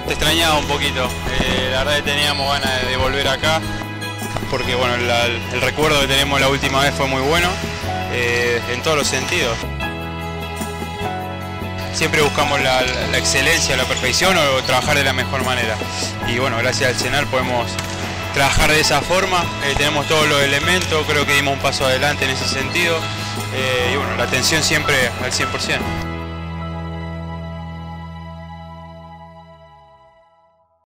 Se extrañaba un poquito, la verdad que teníamos ganas de volver acá, porque bueno, el recuerdo que tenemos la última vez fue muy bueno, en todos los sentidos. Siempre buscamos la excelencia, la perfección o trabajar de la mejor manera. Y bueno, gracias al CENAR podemos trabajar de esa forma, tenemos todos los elementos, creo que dimos un paso adelante en ese sentido, y bueno, la atención siempre al 100%.